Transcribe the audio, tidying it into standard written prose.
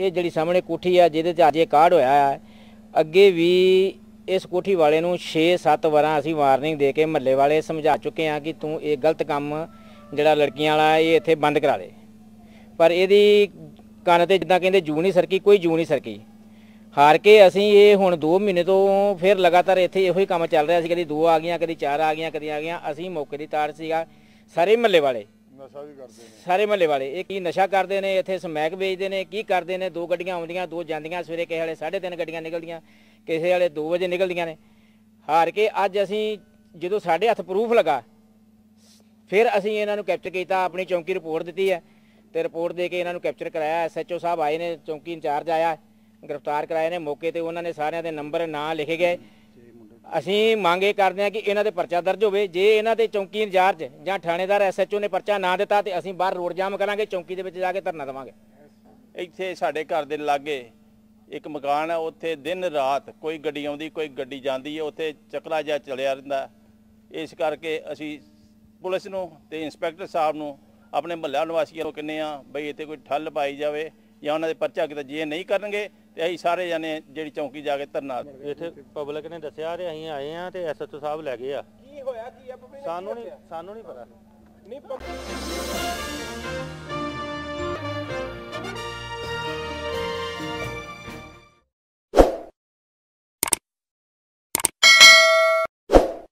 ये जिहड़ी सामने कोठी आ जिहदे च अज कांड होया है, अगे भी इस कोठी वाले नूं 6-7 वार असीं वार्निंग दे के महल्ले वाले समझा चुके हैं कि तू ये गलत काम जिहड़ा लड़कियां वाला ये इत्थे बंद करा दे, पर इहदी कंन ते जिद्दां कहंदे जू नहीं सरकी, कोई जू नहीं सरकी। हार के असीं ये हुण 2 महीने तो फिर लगातार इत्थे इहो ही काम चल रहा सी, कदी 2 आ गईयां, कदी 4 आ गईयां, कदी आ गईयां। असीं मौके दी ताड़ सीगा, सारे महल्ले वाले सारे महल्ले वाले ये की नशा करते हैं, इत्थे समैक बेचते हैं, की करते हैं। 2 गड्डियां आउंदियां, 2 जांदियां, सवेरे किसे वेले 3:30 गड्डियां निकलदियां, किसे वेले 2 बजे निकलदियां ने। हार के अज असीं जदों साडे हत्थ प्रूफ लगा, फिर असीं इन्हां नूं कैप्चर किया, अपनी चौंकी रिपोर्ट दी है, तो रिपोर्ट दे के इन्हां नूं कैप्चर कराया। SHO साहब आए ने, चौंकी इंचार्ज आया, गिरफ्तार कराए ने। मौके ते उन्होंने सारिਆਂ ਦੇ नंबर ਨਾਂ लिखे गए। ਅਸੀਂ ਮੰਗ ਇਹ ਕਰਦੇ ਹਾਂ ਕਿ ਇਹਨਾਂ ਦੇ ਪਰਚਾ ਦਰਜ ਹੋਵੇ। ਜੇ ਇਹਨਾਂ ਦੇ ਚੌਂਕੀ ਇੰਚਾਰਜ ਜਾਂ ਥਾਣੇਦਾਰ SHO ਨੇ ਪਰਚਾ ਨਾ ਦਿੱਤਾ ਤੇ ਅਸੀਂ ਬਾਹਰ ਰੋਡ ਜਾਮ ਕਰਾਂਗੇ, ਚੌਂਕੀ ਦੇ ਵਿੱਚ ਜਾ ਕੇ ਧਰਨਾ ਦੇਵਾਂਗੇ। ਇੱਥੇ ਸਾਡੇ ਘਰ ਦੇ ਲਾਗੇ ਇੱਕ ਮਕਾਨ ਹੈ, ਉੱਥੇ ਦਿਨ ਰਾਤ ਕੋਈ ਗੱਡੀ ਆਉਂਦੀ, ਕੋਈ ਗੱਡੀ ਜਾਂਦੀ ਹੈ, ਉੱਥੇ ਚੱਕਰਾ ਜਿਹਾ ਚੱਲਿਆ ਰਹਿੰਦਾ। ਇਸ ਕਰਕੇ ਅਸੀਂ ਪੁਲਿਸ ਨੂੰ ਤੇ ਇੰਸਪੈਕਟਰ ਸਾਹਿਬ ਨੂੰ, ਆਪਣੇ ਮੁਹੱਲਾ ਨਿਵਾਸੀਆਂ ਨੂੰ ਕਹਿੰਦੇ ਹਾਂ ਬਈ ਇੱਥੇ ਕੋਈ ਠੱਲ ਪਾਈ ਜਾਵੇ ਜਾਂ ਉਹਨਾਂ ਦੇ ਪਰਚਾ ਕਿਤੇ ਜੇ ਨਹੀਂ ਕਰਨਗੇ ਤੇ ਅਸੀਂ ਸਾਰੇ ਜਾਣੇ ਜਿਹੜੀ ਚੌਂਕੀ ਜਾ ਕੇ ਧਰਨਾ। ਇੱਥੇ ਪਬਲਿਕ ਨੇ ਦੱਸਿਆ ਤੇ ਅਸੀਂ ਆਏ ਆ ਤੇ SHO ਸਾਹਿਬ ਲੈ ਗਏ ਆ। ਕੀ ਹੋਇਆ ਕੀ ਆ ਸਾਨੂੰ ਨਹੀਂ ਪਤਾ। ਨਹੀਂ